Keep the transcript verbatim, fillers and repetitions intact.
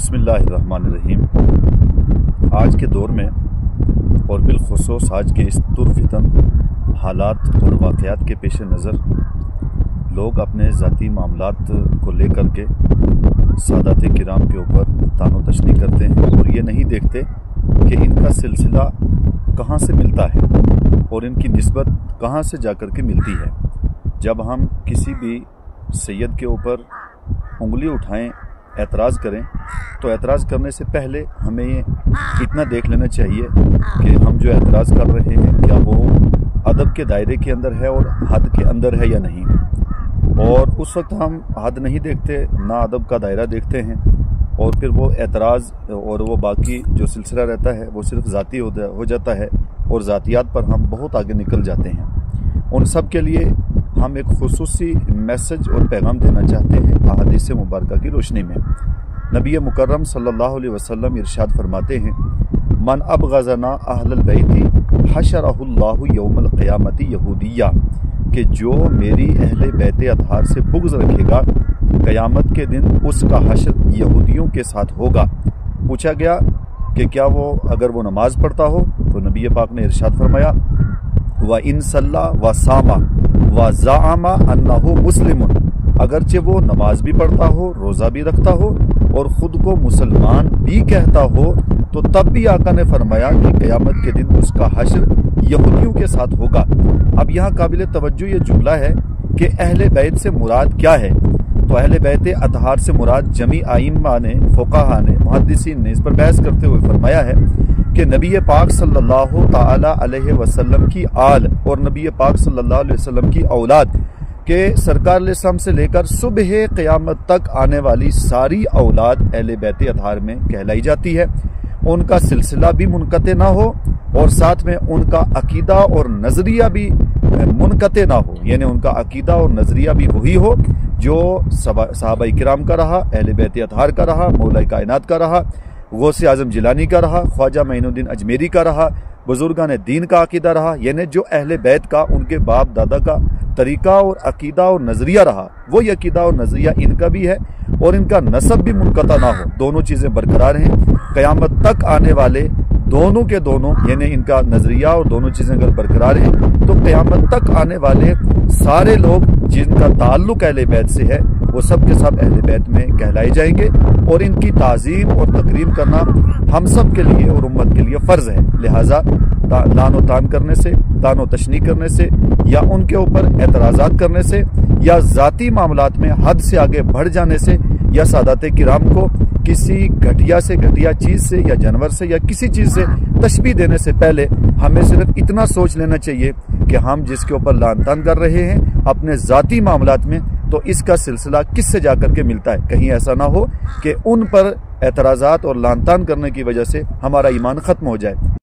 बिस्मिल्लाहिर्रहमानिर्रहीम। आज के दौर में और बिलखुसूस आज के इस तुरफितन हालात और वाक़यात के पेश नज़र लोग अपने ज़ाती मामलात को लेकर के सादात किराम के ऊपर तानो तशनी करते हैं और ये नहीं देखते कि इनका सिलसिला कहाँ से मिलता है और इनकी निस्बत कहाँ से जाकर के मिलती है। जब हम किसी भी सैयद के ऊपर उंगली उठाएं, एतराज़ करें, तो एतराज़ करने से पहले हमें ये इतना देख लेना चाहिए कि हम जो एतराज़ कर रहे हैं क्या वो अदब के दायरे के अंदर है और हद के अंदर है या नहीं। और उस वक्त हम हद नहीं देखते, ना अदब का दायरा देखते हैं, और फिर वो एतराज़ और वो बाकी जो सिलसिला रहता है वो सिर्फ ज़ाती हो जाता है और ज़ातियात पर हम बहुत आगे निकल जाते हैं। उन सब के लिए हम एक खुसूसी मैसेज और पैगाम देना चाहते हैं अहादीस मुबारक की रोशनी में। नबी मुकर्रम सल्लल्लाहु अलैहि वसल्लम इरशाद फरमाते हैं, मन अबग़ज़ना अहलल बैती हशरहुल्लाहु यौमल क़ियामति यहूदिया, कि जो मेरी अहले बैत अतहार से बुग़्ज़ रखेगा क़यामत के दिन उसका हशर यहूदियों के साथ होगा। पूछा गया कि क्या वो अगर वो नमाज पढ़ता हो, तो नबी पाक ने इरशाद फरमाया, व इन सल्ला व सामा व ज़ाअमा अन्नहु मुस्लिमुन, अगरचे वो नमाज भी पढ़ता हो, रोज़ा भी रखता हो और ख़ुद को मुसलमान भी कहता हो, तो तब भी आका ने फरमाया कि क़यामत के दिन उसका हश्र यहूदियों के साथ होगा। अब यहाँ काबिल तवज्जो ये जुमला है कि अहले बैत से मुराद क्या है। तो अहले बैत अतहार से मुराद जमी आइम्मा ने, फ़ुक़हा ने, मुहद्दिसीन ने इस पर बहस करते हुए फरमाया है कि नबी पाक सल्लल्लाहु ताला अलैहि वसल्लम की आल और नबी पाक सल्लल्लाहु अलैहि वसल्लम की औलाद के सरकार अलैहिस्सलाम से लेकर सुबह क़यामत तक आने वाली सारी औलाद अहले बैत अतहार में कहलाई जाती है। उनका सिलसिला भी मुनक़ते ना हो और साथ में उनका अकीदा और नज़रिया भी मुनक़ते ना हो, यानी उनका अकीदा और नज़रिया भी वही हो जो सहाबाए किराम का रहा, अहले बैत अतहार का रहा, मौला कायनात का रहा, गौसे आज़म जिलानी का रहा, ख्वाजा मोइनुद्दीन अजमेरी का रहा, बुजुर्गान दीन का अकीदा रहा, यानी जो अहले बैत का उनके बाप दादा का तरीका और अकीदा और नज़रिया रहा, वो अकीदा और नज़रिया इनका भी है और इनका नसब भी मुनक़ता ना हो, दोनों चीज़ें बरकरार हैं। क़यामत तक आने वाले दोनों के दोनों, यानी इनका नज़रिया और दोनों चीज़ें अगर बरकरार हैं, तो क़यामत तक आने वाले सारे लोग जिनका ताल्लुक़ अहले बैत से है वो सब के सब अहले बैत में कहलाए जाएंगे और इनकी ताज़ीम और तकरीम करना हम सब के लिए और उम्मत के लिए फ़र्ज़ है। लिहाजा लानो तान करने से, तानो तशनी करने से या उनके ऊपर एतराज़ात करने से या ज़ाती मामलात में हद से आगे बढ़ जाने से या सादाते किराम को किसी घटिया से घटिया चीज़ से या जानवर से या किसी चीज़ से तशबीह देने से पहले हमें सिर्फ इतना सोच लेना चाहिए कि हम जिसके ऊपर लान तान कर रहे हैं अपने ज़ाती मामलात में, तो इसका सिलसिला किससे जाकर के मिलता है। कहीं ऐसा ना हो कि उन पर एतराज़ात और लान तान करने की वजह से हमारा ईमान ख़त्म हो जाए।